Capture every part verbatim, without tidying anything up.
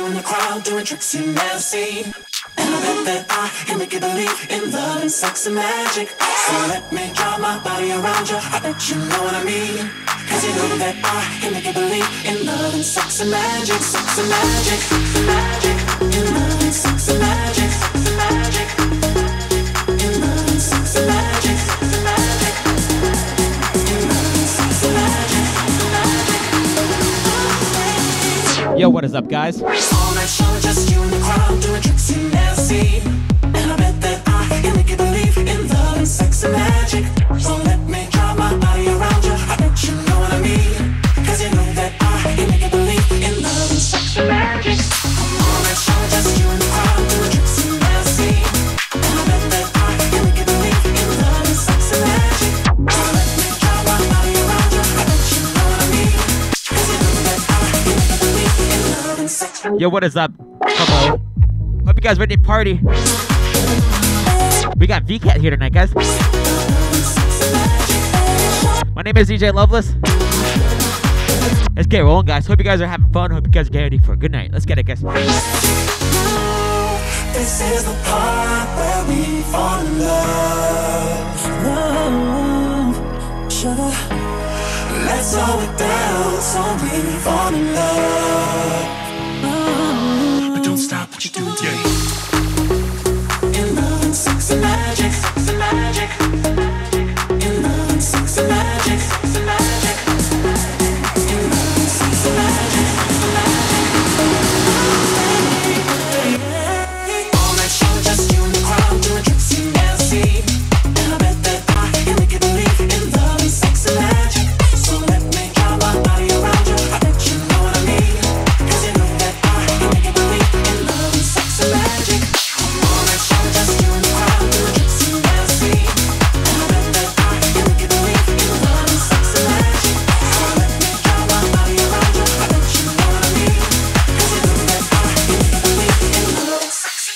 you in the crowd doing tricks you never seen. And I bet that I can make you believe in love and sex and magic. So let me draw my body around you, I bet you know what I mean. Cause you know that I can make you believe in love and sex and magic. Sex and magic, magic. In love and sex and magic, sex and magic. In love and sex and magic, sex and magic. In love and sex and magic, sex and magic. Yo, what is up, guys? All night show, just you in the crowd doing tricks you never seen. And I bet that I can make you believe in love and sex and magic. So let me draw my body around you, I bet you know what I mean. Cause you know that I can make you believe in love and sex and magic. All night show, just you in the crowd doing tricks you never seen. And I bet that I can make you believe in love and sex and magic. So let me draw my body around you, I bet you know what I mean. Cause you know that I can make you believe in love and sex and magic. Yo, what is up? Hello. Hope you guys ready to party. We got V Cat here tonight, guys. My name is D J Loveless. Let's get rolling, guys. Hope you guys are having fun. Hope you guys are getting ready for a good night. Let's get it, guys. This is the part where we fall in love. Love, sugar. Let's slow it down so we fall in love. But don't stop what you're doing today. In love and sex and magic, sex and magic. In love and sex and magic, sex and magic. In love and sex and magic, sex and magic. All night show, just you in the crowd doing tricks you never seen. And I bet that I can make you believe in love and sex and magic. So let me draw my body around you, I bet you know what I mean. Cause you know that I can make you believe in love and sex and magic. All night show, just you in the crowd doing tricks you never seen. And I bet that I can make you believe in love and sex and magic. So let me draw my body around you, I bet you know what I mean. Cause you know that I can make you believe in love and sex and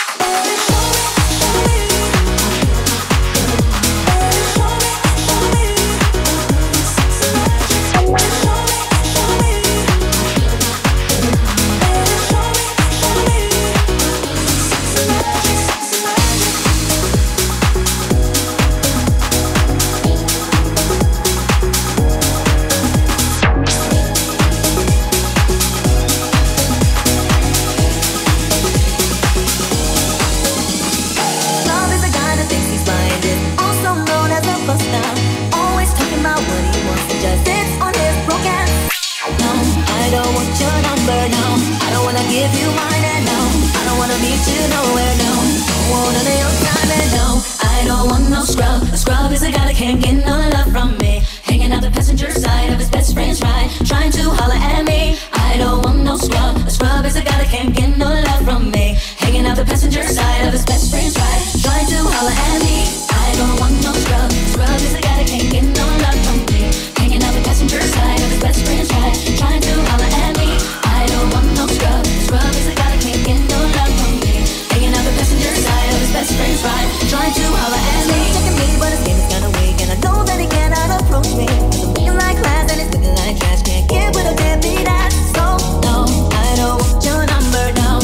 Love is a guy that thinks he's blinded, also known as a buster. Always talking about what he wants to just sits on his broken. No, I don't want your number, no. I don't wanna give you mine, and no, I don't wanna meet you nowhere, no. Don't want none of your time, and no, I don't want no scrub. A scrub is a guy that can't get no love from me. Hanging out the passenger side of his best friend's ride, trying to holler at me. I don't want no scrub. A scrub is a guy that can't get no love from me. Hanging out the passenger side of his best friend's ride, trying to holler at me. I don't want no scrub. Scrub is a guy that can't get no love from me. Hanging out the passenger side of his best friend's ride, trying to holler at me. I don't want no scrub. Scrub is a guy that can't get no love from me. Hanging out the passenger side of his best friend's ride, trying to holler at me. Checking me, but his game is kinda weak, and I know that he cannot approach me. Cause I'm looking like glass and it's looking like trash. Can't get with a deadbeat ass. So no, I don't want your number, no.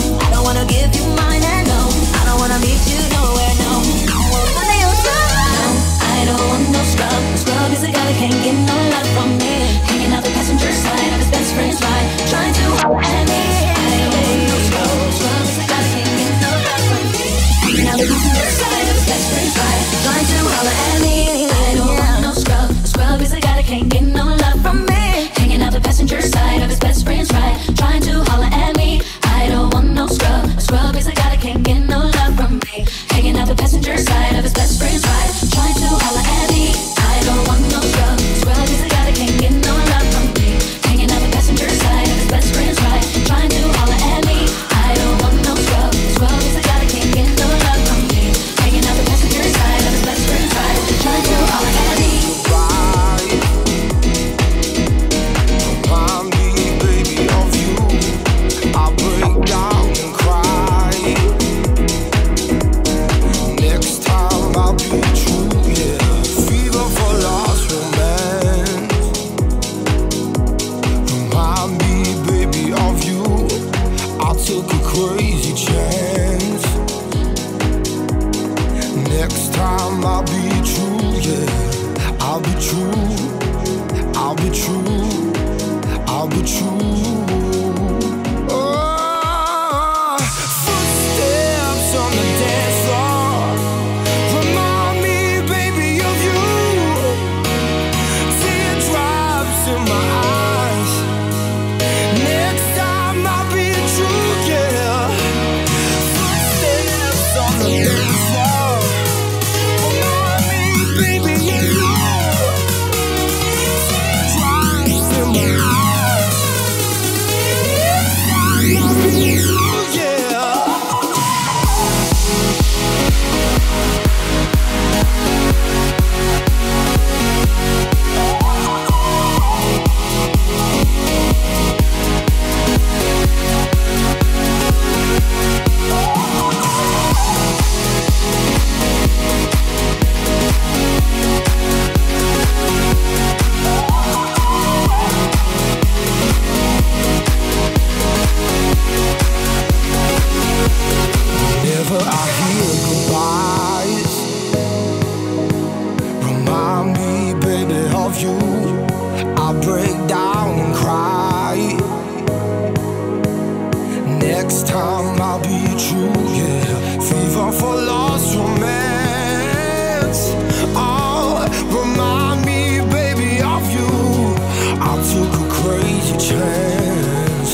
Next time I'll be true, yeah. Fever for lost romance. Oh, remind me, baby, of you. I took a crazy chance.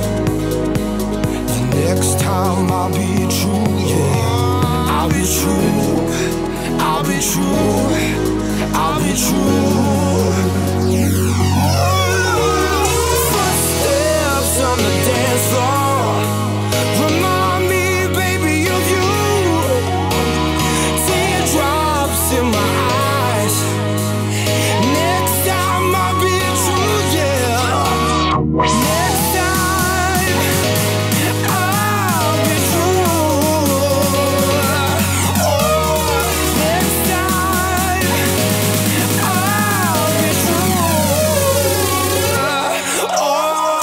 The next time I'll be true, yeah. I'll be true. I'll be true. I'll be true. Footsteps on the dance floor. Remind me, baby, of you. Teardrops in my eyes. Next time I'll be true, yeah. Next time I'll be true. Oh, next time I'll be true. Oh.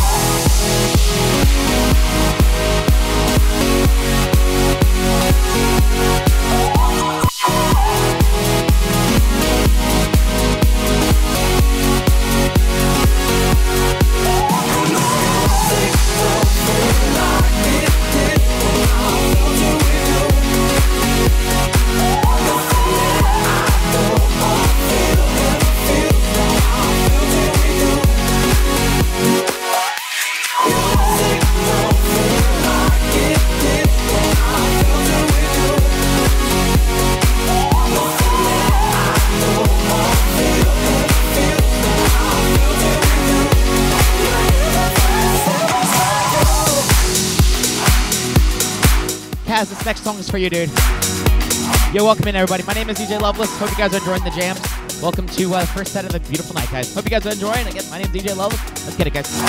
Kaz, this next song is for you, dude. Yo, welcome in, everybody. My name is D J Loveless. Hope you guys are enjoying the jams. Welcome to uh, the first set of the beautiful night, guys. Hope you guys are enjoying. Again, my name is D J Loveless. Let's get it, guys.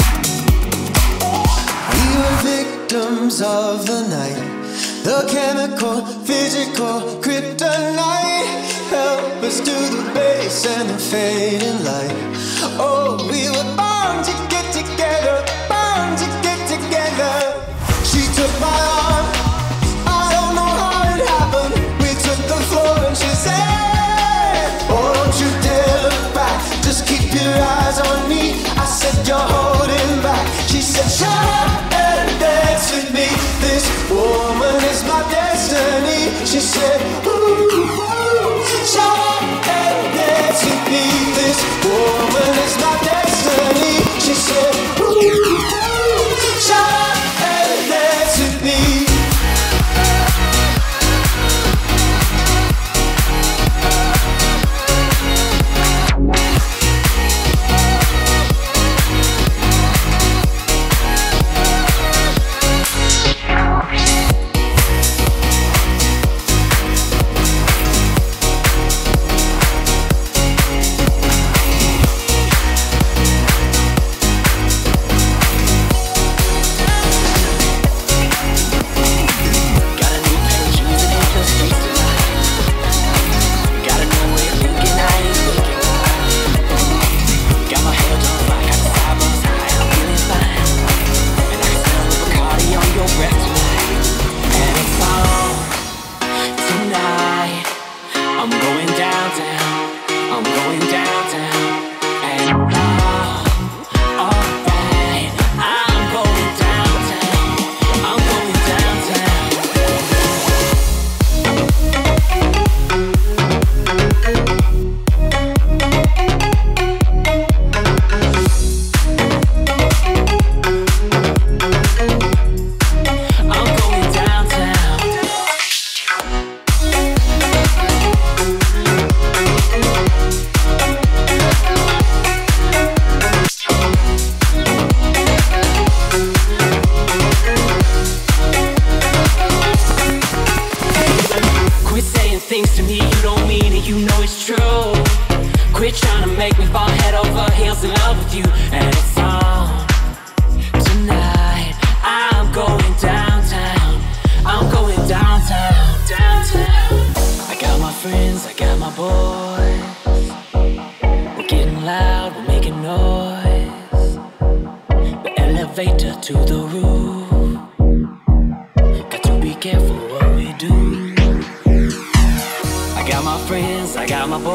We were victims of the night. The chemical, physical, kryptonite. Help us to the base and the fading light. Oh, we were born to get together, born to get together. She took my arm. I don't know how it happened. We took the floor and she said, oh, don't you dare look back. Just keep your eyes on me. I said, you're holding back. She said, shut up and dance with me. This woman is my destiny. She said, ooh, ooh, shut up and dance with me. This woman is my destiny. She said, ooh, ooh, shut up and dance with me. To the roof, got to be careful what we do. I got my friends, I got my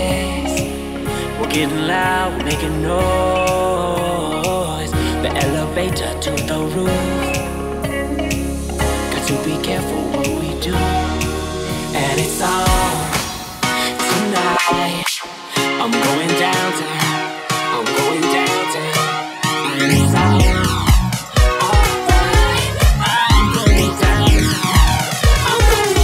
boys. We're getting loud, we're making noise. The elevator elevator to the roof. Got to be careful what we do. And it's on tonight. I'm going downtown. I'm going downtown. And it's on. Alright. I'm going downtown. I'm going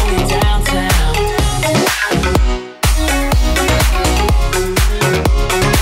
downtown.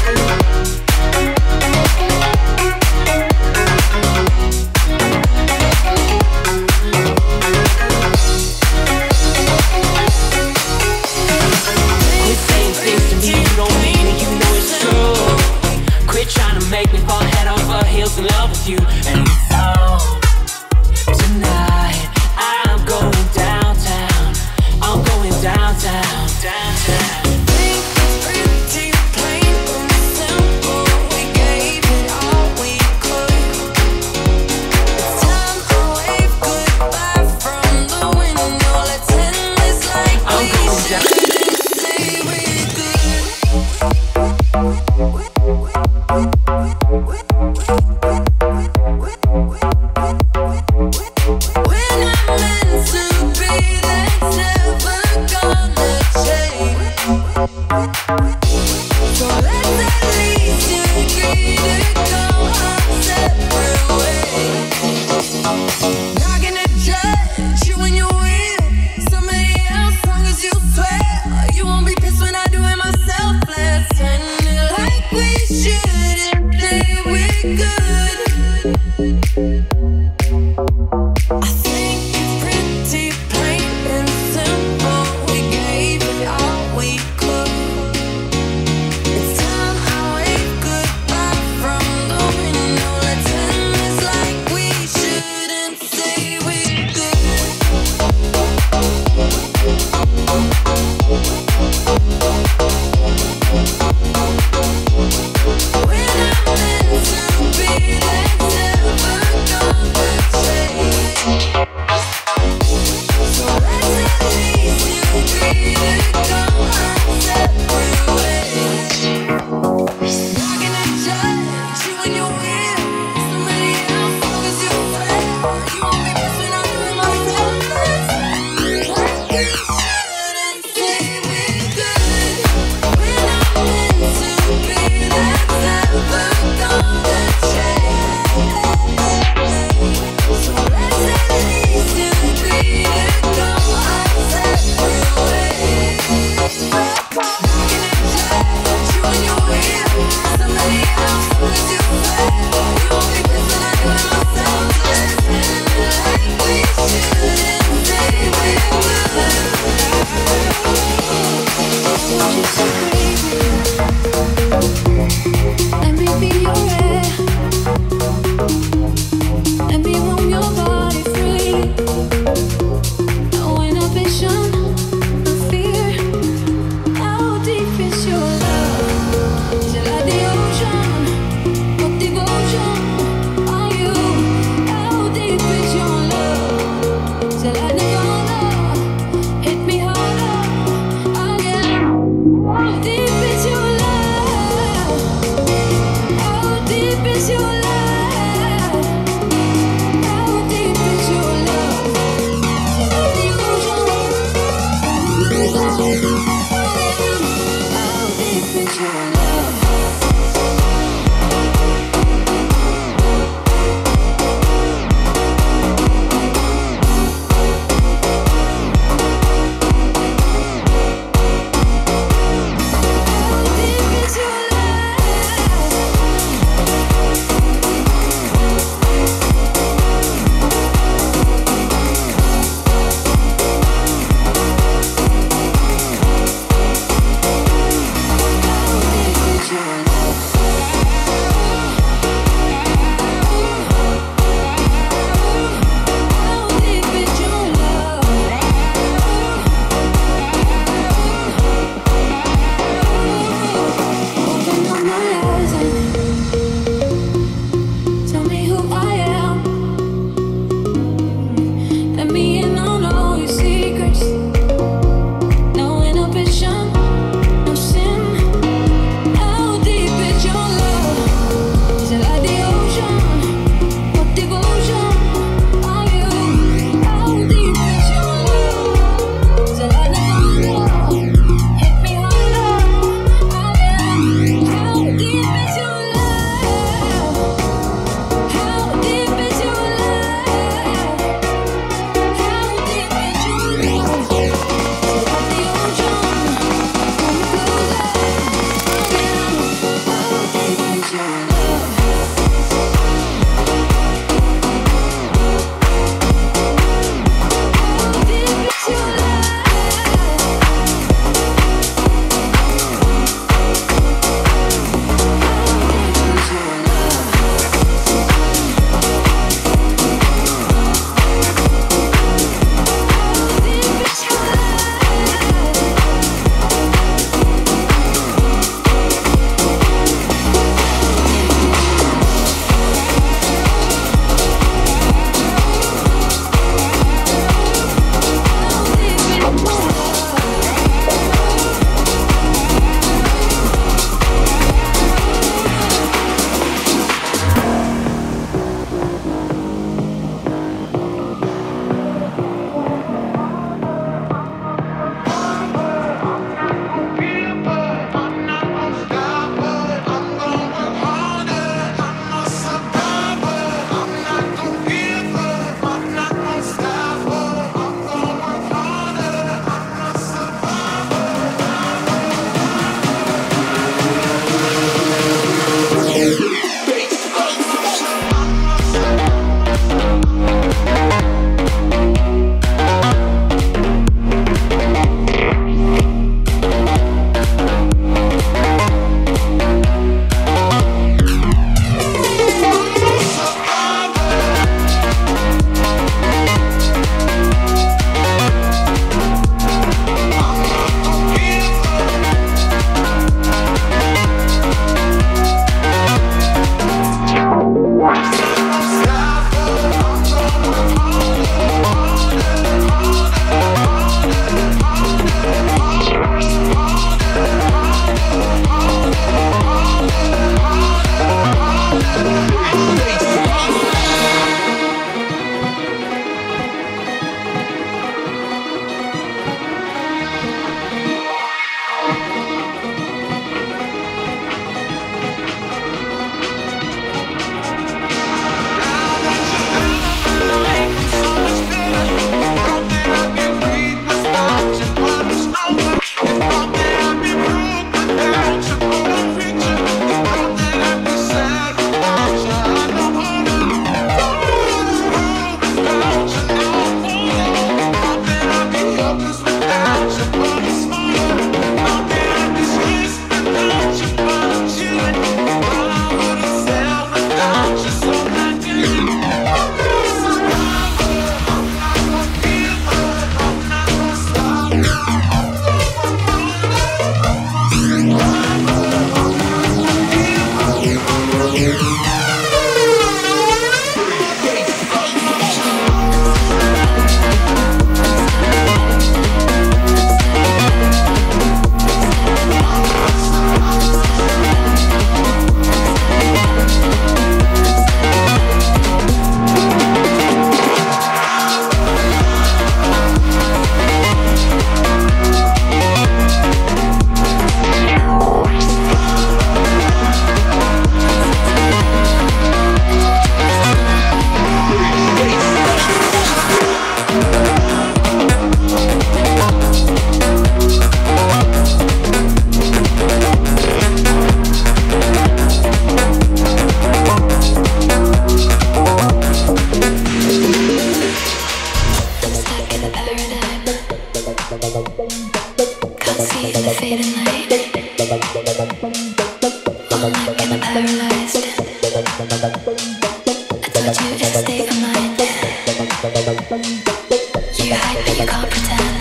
You hide but you can't pretend.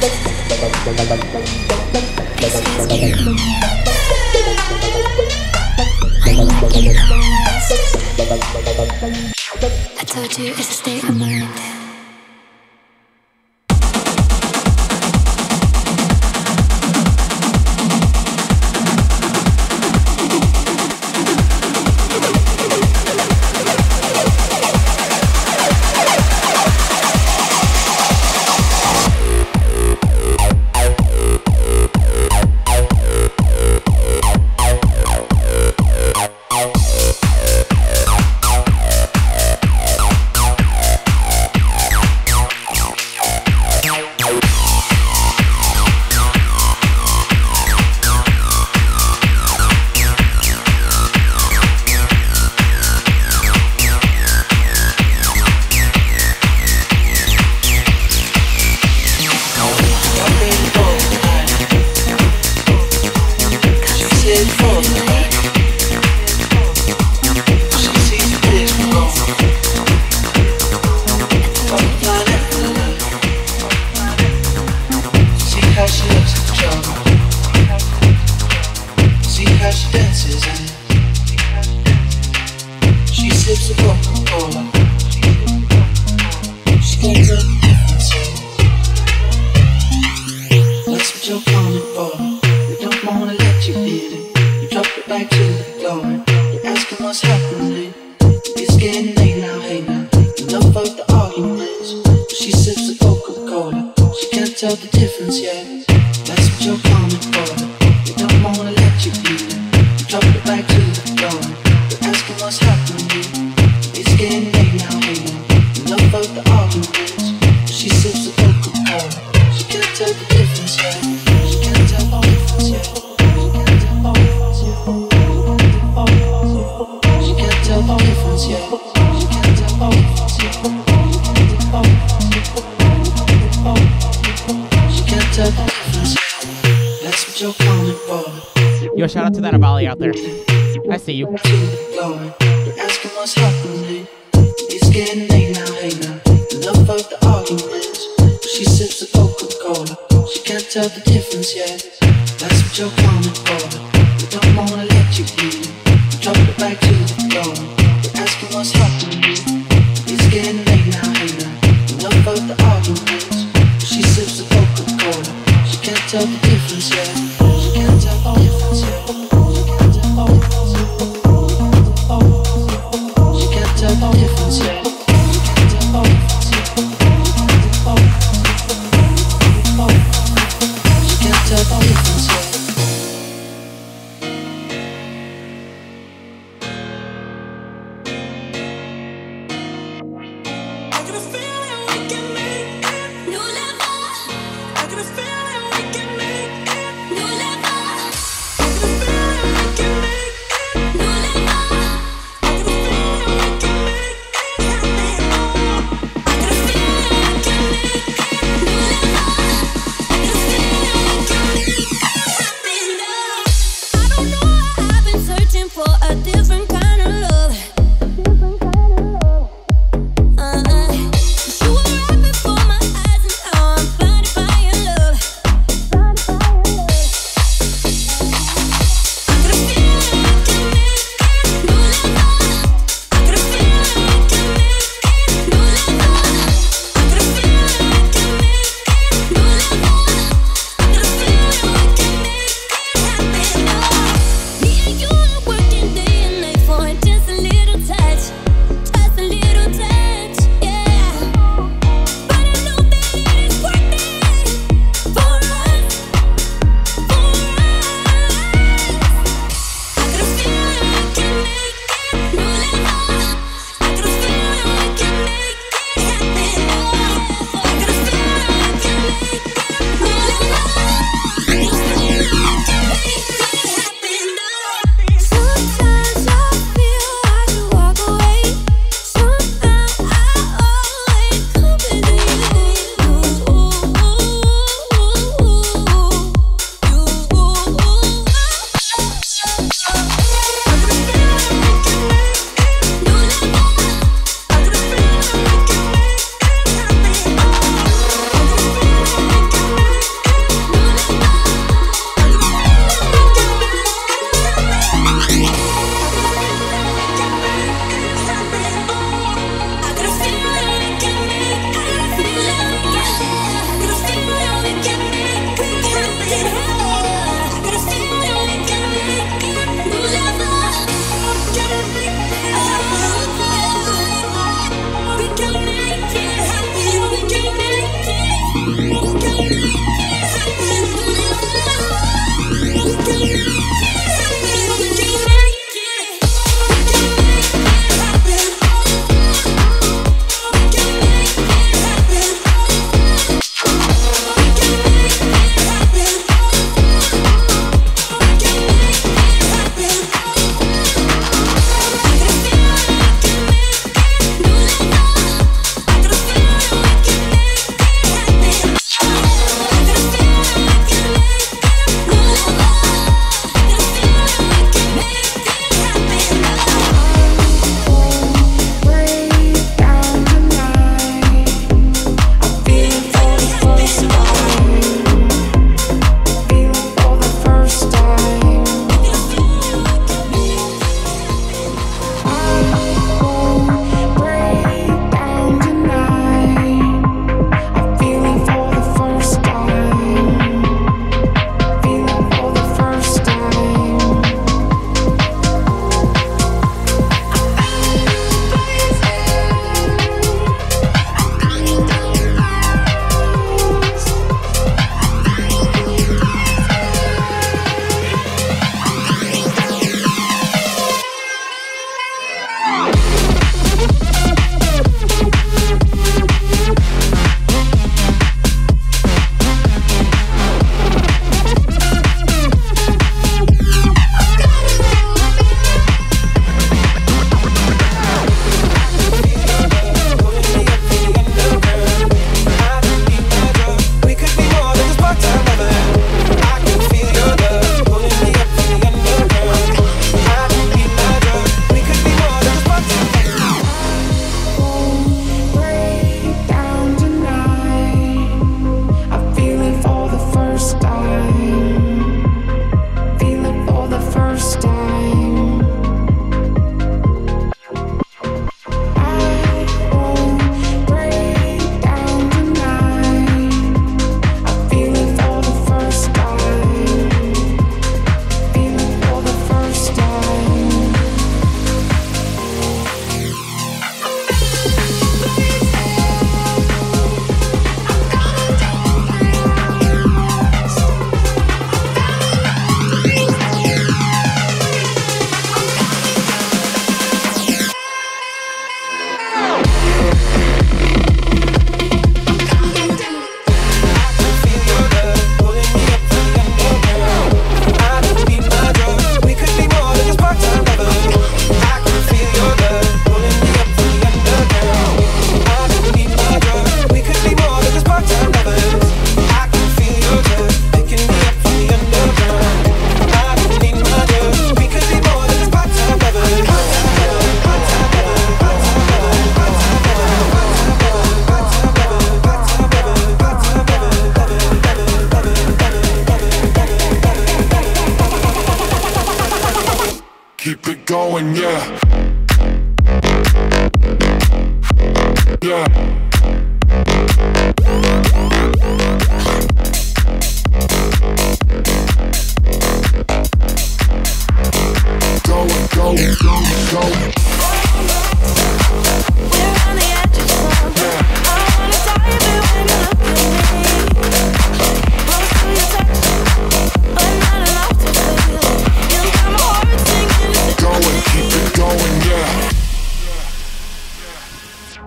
These fears keep coming. I'm like you I told you it's a state of mind. Yo, shout out to that Abali out there. I see you. You're asking what's happening. It's getting late now, hey now. Enough of the arguments. She sips the Coca-Cola. She can't tell the difference yet. That's what you're coming for. We don't wanna let you in. You drop it back to the floor. You're asking what's happening. It's getting late now, hey now. Enough of the arguments. She sips the Coca-Cola. She can't tell the difference yet. She can't tell the difference yet. She can't tell the difference yet. She can't tell the difference yet. Uh-uh. You were right before my eyes, and now I'm blinded by your love.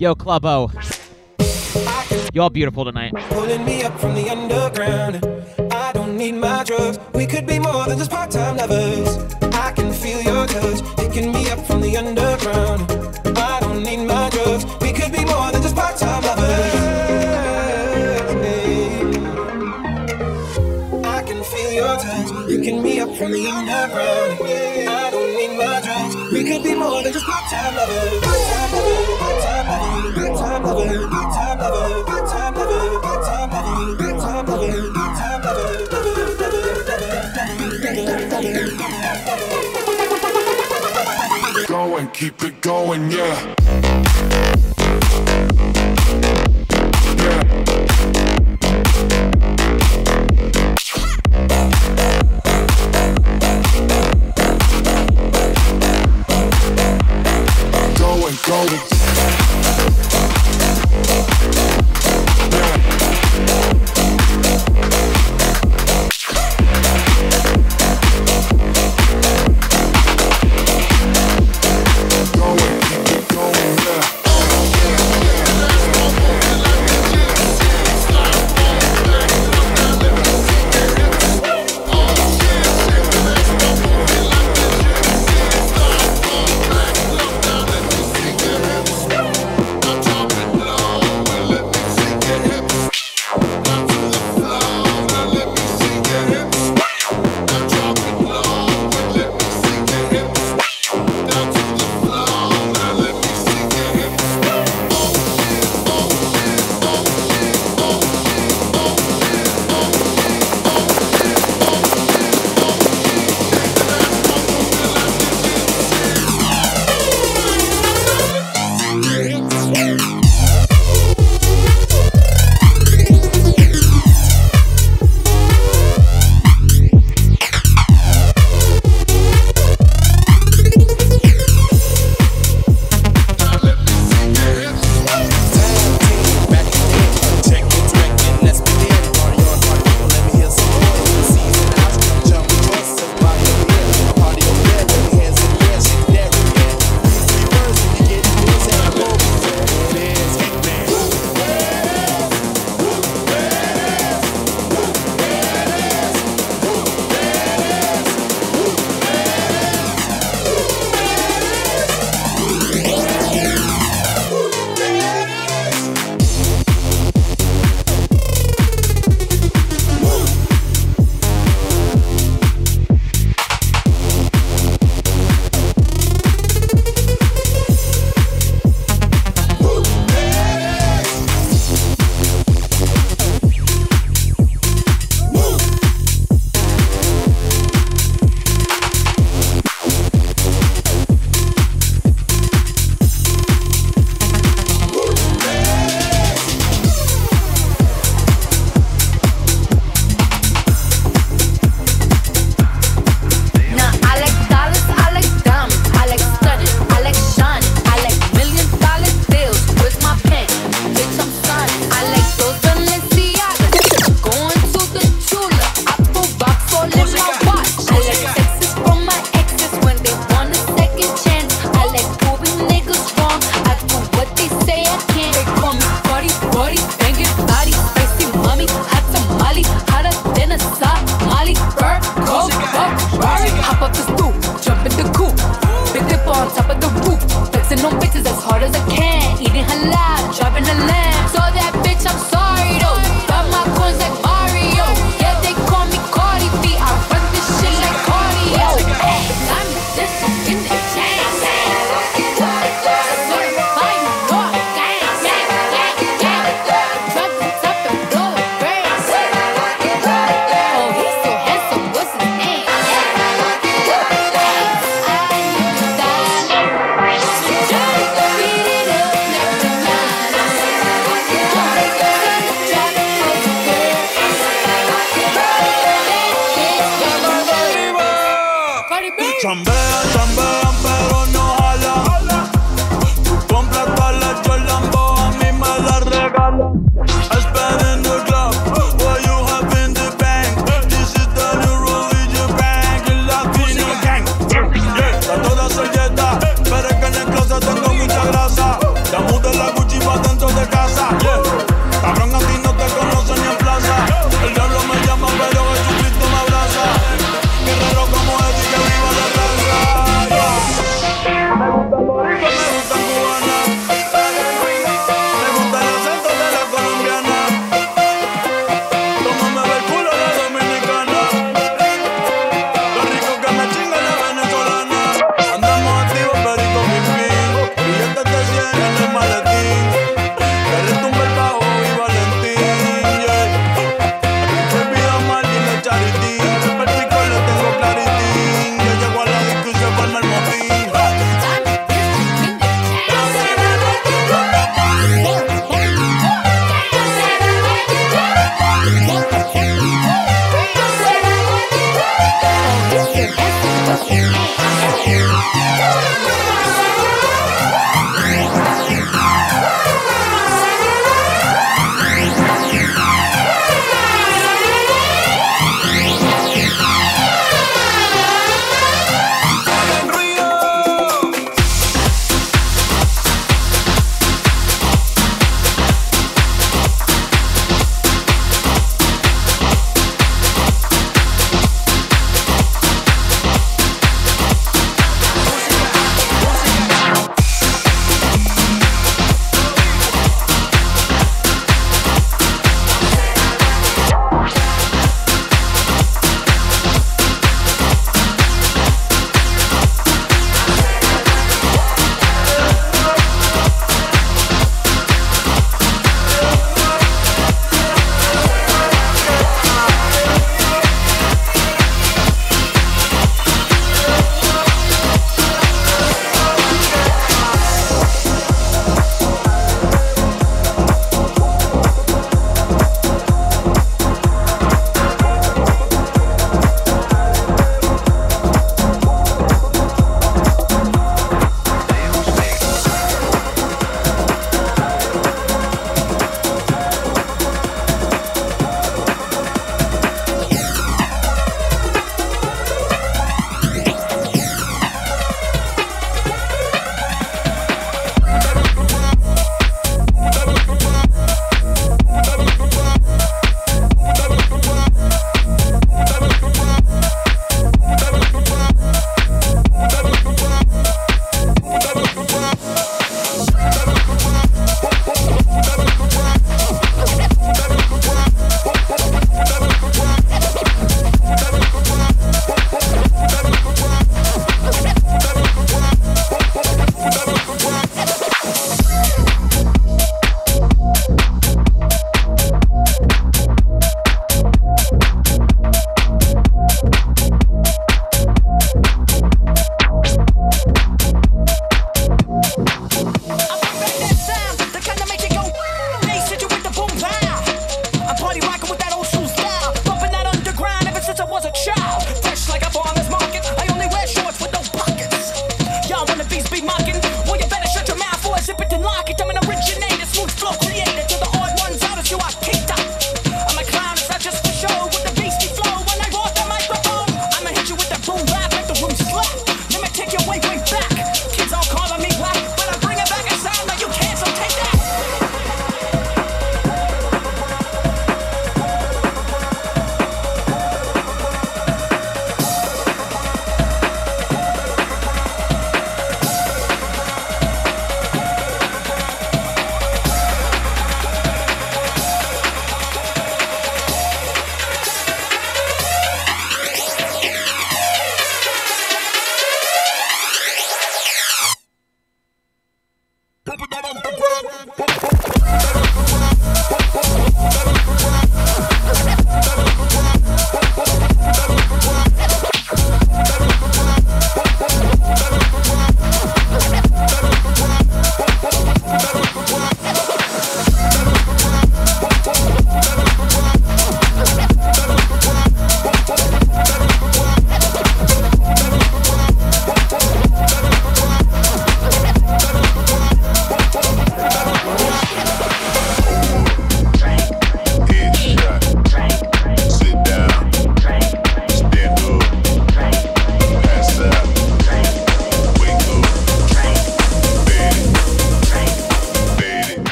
Yo, Club O. You all beautiful tonight. Pulling me up from the underground. I don't need my drugs. We could be more than just part-time lovers. I can feel your touch picking me up from the underground. I don't need my drugs. We could be more than just part-time lovers. I can feel your touch picking me up from the underground. I don't need my drugs. We could be more than just part-time lovers. Part-time lovers, part-time lovers, part-time lovers, part-time lovers, part-time lovers, part-time lovers, part-time lovers, part-time lovers, Go and keep it going, yeah. Go and go and Chambean, chambean, pero no jala. Tú compras todas las Jordan, vos a mí me las regalas. I spend in the club, what you have in the bank. This is the new religion bank, el latino gang. Yeah, está toda selleta, pero es que en el closet tengo mucha grasa. La muda la Gucci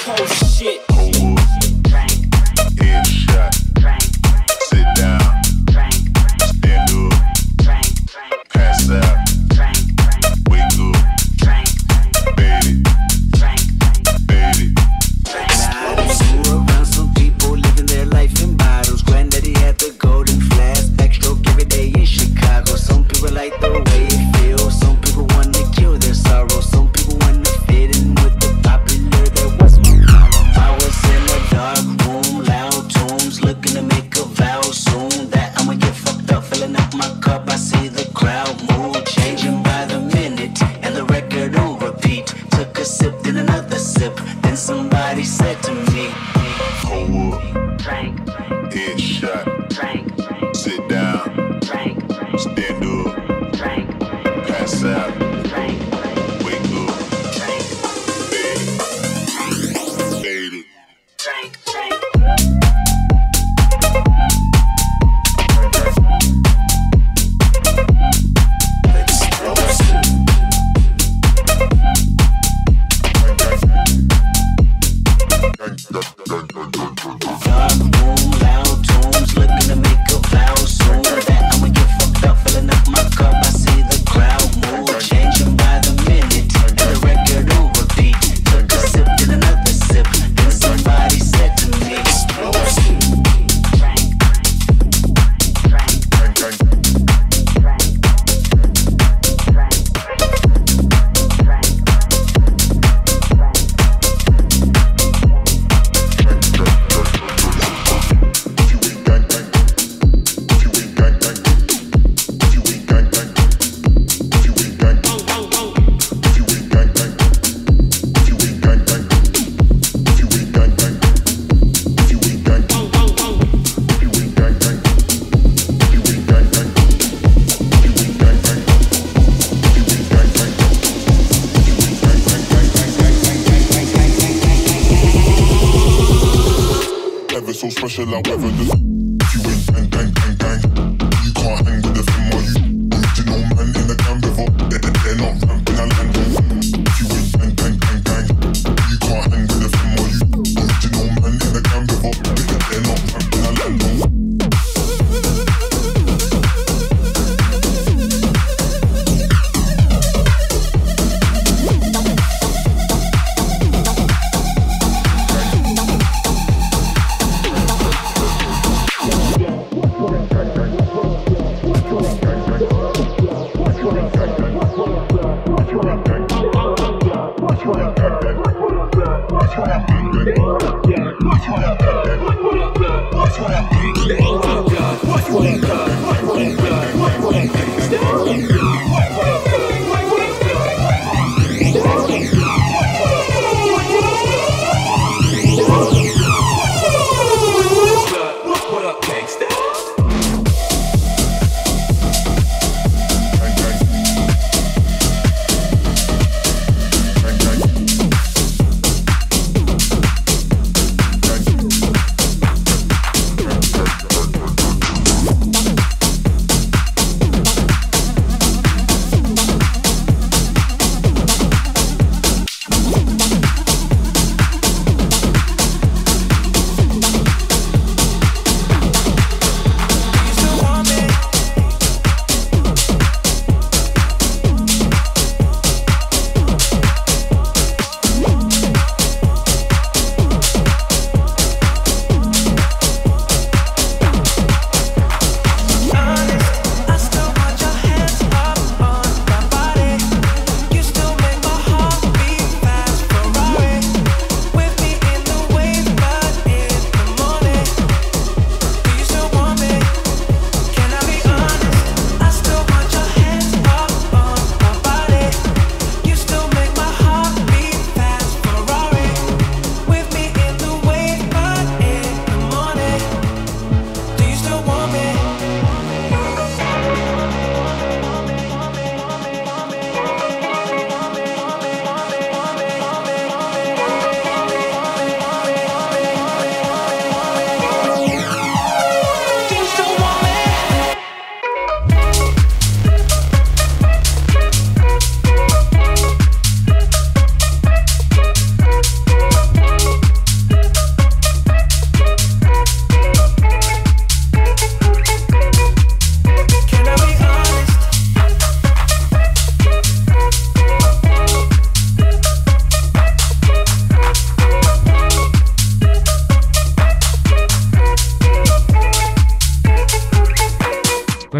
cold shit. Headshot. Sit down. Stand up. Pass out. Wake up. Fade it. Fade it. Grew around some people living their life in bottles. Granddaddy had the golden flask, backstroke every day in Chicago. Some people like the way it feels. Some people want to kill their sorrow. Some people want to fit in with the popular. That was my problem. I was in a dark room, loud tunes, looking to make a vow soon that I'ma get fucked up, filling up my cup. I see the crowd move, changing by the minute, and the record on repeat. Took a sip, then another sip, then somebody said to me, Hold up. Headshot. Sit down. Stand up. Pass out. Wake up. Fade it. Fade it. dark room, loud tunes, looking to make a vow soon that I'ma get fucked up, filling up my cup. I see the crowd move, changing by the minute, and the record on repeat. Took a sip, then another sip, then somebody said to me, Ever so special, I weather the. If you ain't gang, gang, gang, gang, you can't hang with the film while you original man in the camp before. They're, they're not ramping a land. If you ain't gang, gang, gang, gang, you can't hang with the film while you original man in the camp before. They're, they're not ramping a land.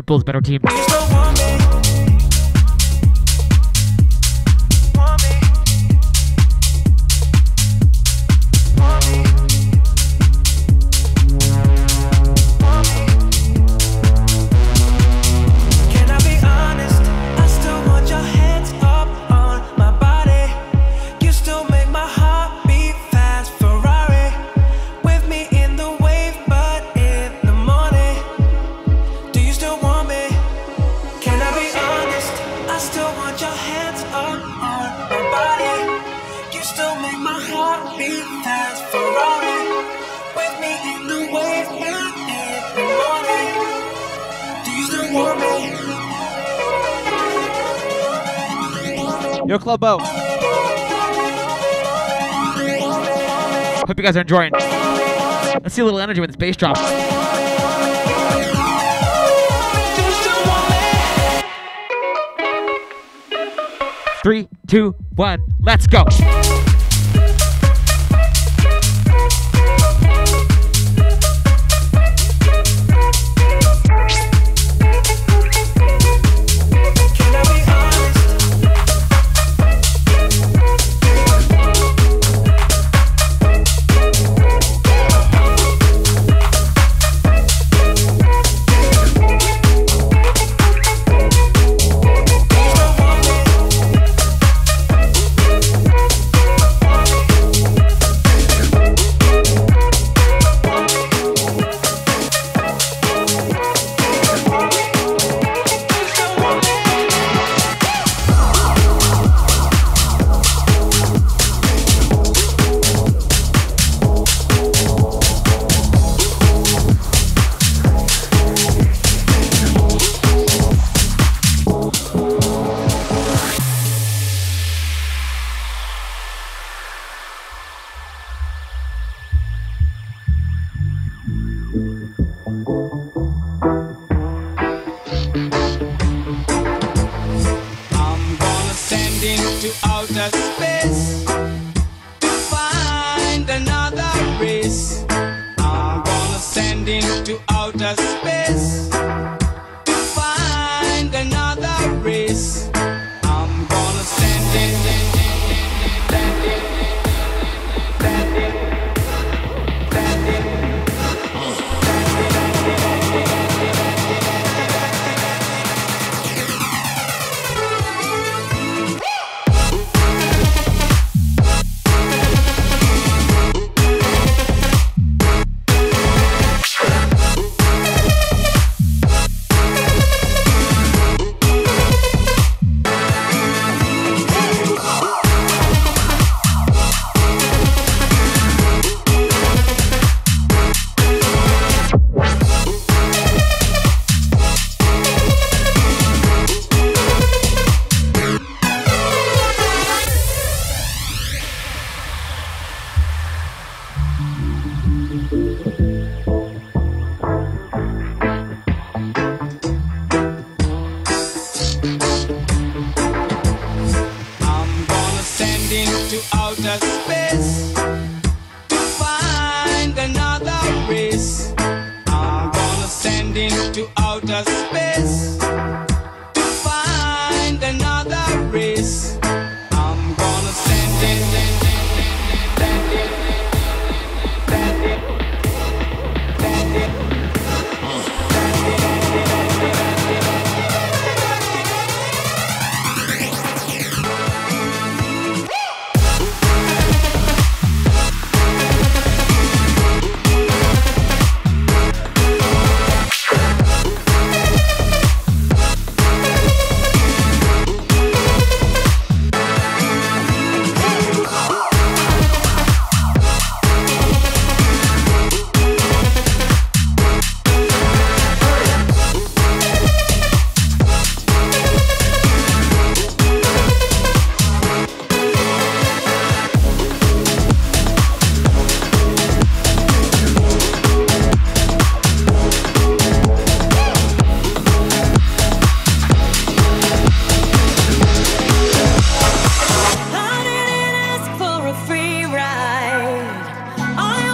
Bull's better team. You still want me? Want me? Want me? Want me? Can I be honest? I still want your hands up on my body. You still make my heart beat fast. Ferrari with me in the wave, but in the morning. Do you still want me? Can I be honest? I still want your hands up on my body. You still make my heart beat fast. Ferrari with me in the wave, but in the morning. Do you still want me? Yo, Club O. Hope you guys are enjoying. Let's see a little energy when this bass drops. Three, two, one, let's go. Can I be I'm gonna send into outer space to find another race. I'm gonna send into outer space to find another race. I'm gonna send in, send in, send in, send in, send in. I'm gonna send into outer space to find another race. I'm gonna send into outer space to find another race. I'm gonna send in, send in, send in, send in, send in.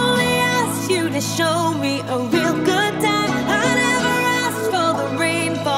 to show me a real good time. I never asked for the rainfall.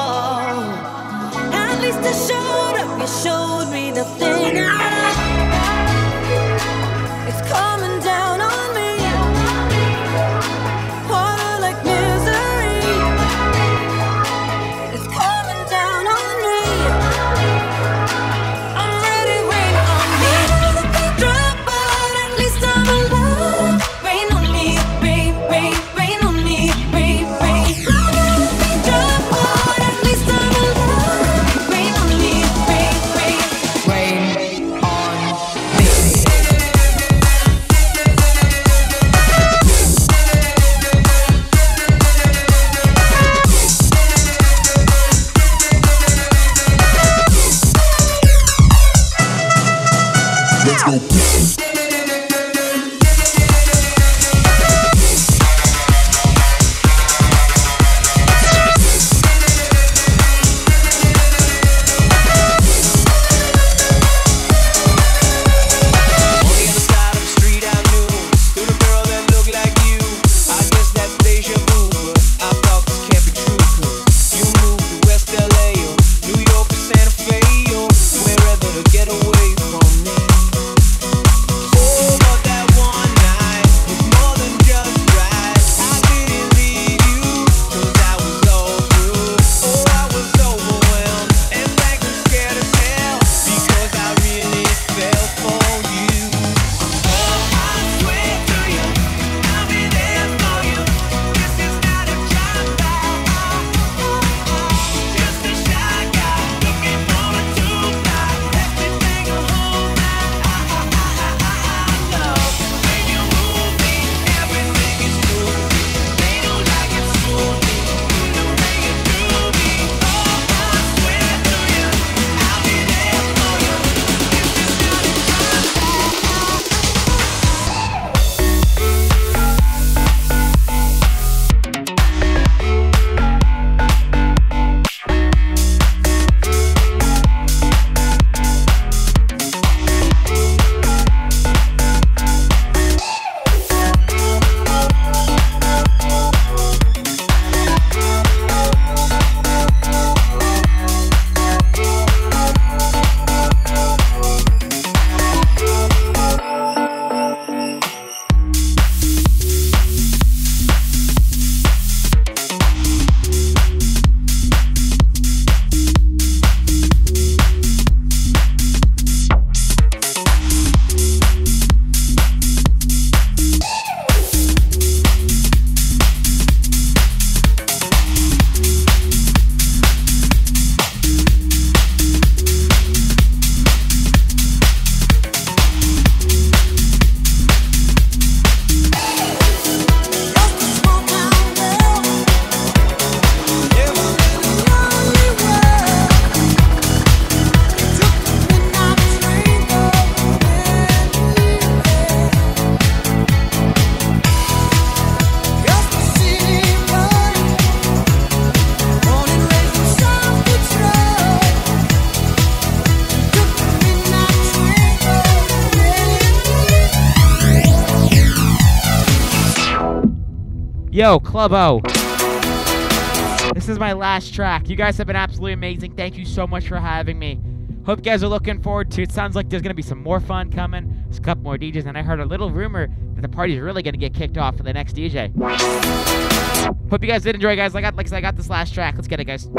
Yo, Club O. This is my last track. You guys have been absolutely amazing. Thank you so much for having me. Hope you guys are looking forward to it. Sounds like there's going to be some more fun coming. There's a couple more D Js, and I heard a little rumor that the party's really going to get kicked off for the next D J. Hope you guys did enjoy, guys. Like I got, like I said, I got this last track. Let's get it, guys.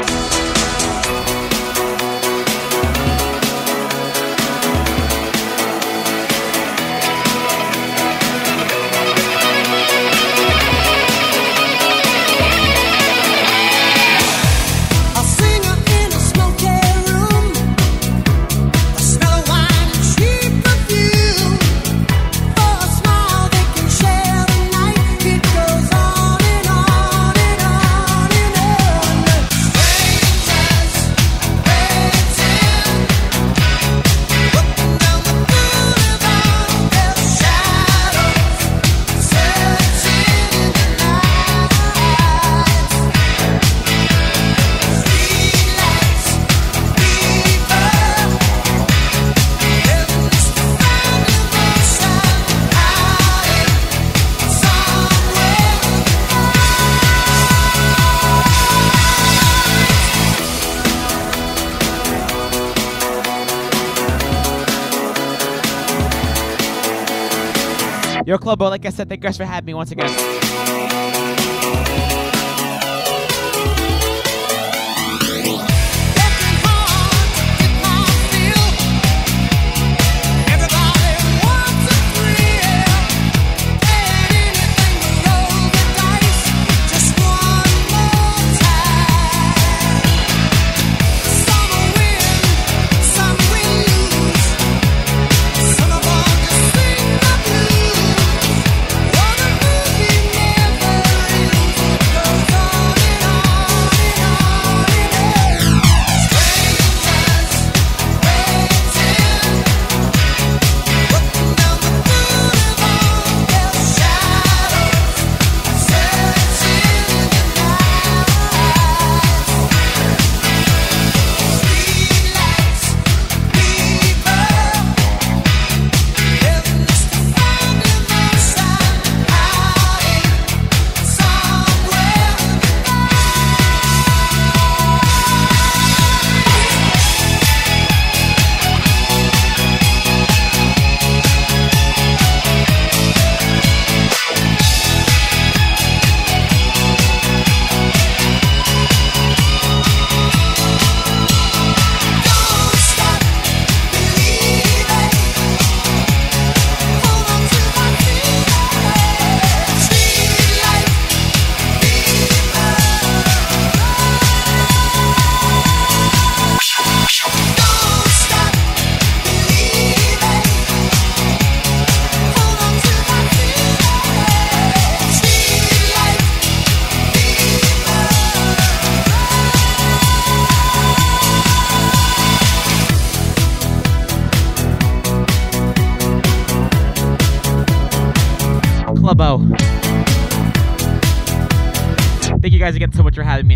Yo, Club O, like I said, thank you guys for having me once again. Club O. Thank you guys again so much for having me.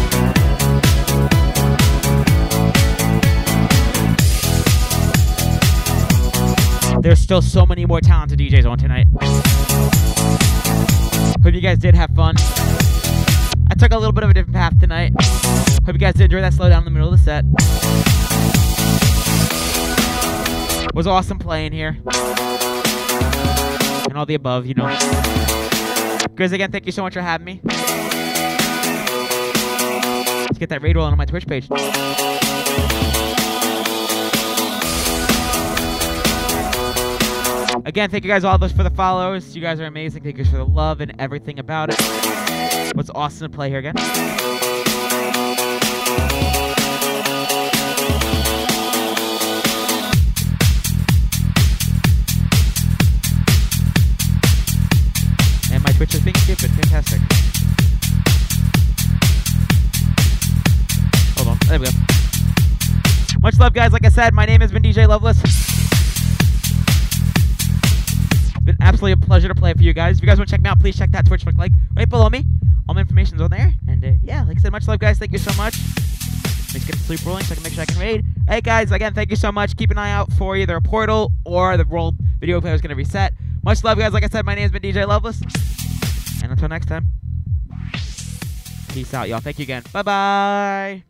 There's still so many more talented D Js on tonight. Hope you guys did have fun. I took a little bit of a different path tonight. Hope you guys did enjoy that slow down in the middle of the set. It was awesome playing here. And all the above, you know. Guys, again, thank you so much for having me. Let's get that raid rolling on my Twitch page. Again, thank you guys all those for the follows. You guys are amazing. Thank you for the love and everything about it. What's awesome to play here again. Twitch is being stupid. Fantastic. Hold on. There we go. Much love, guys. Like I said, my name has been D J Loveless. It's been absolutely a pleasure to play for you guys. If you guys want to check me out, please check that Twitch link like right below me. All my information's on there. And uh, yeah, like I said, much love, guys. Thank you so much. Let's get the sleep rolling so I can make sure I can raid. Hey, guys. Again, thank you so much. Keep an eye out for either a portal or the world video player is going to reset. Much love, guys. Like I said, my name has been D J Loveless. And until next time, peace out, y'all. Thank you again. Bye-bye.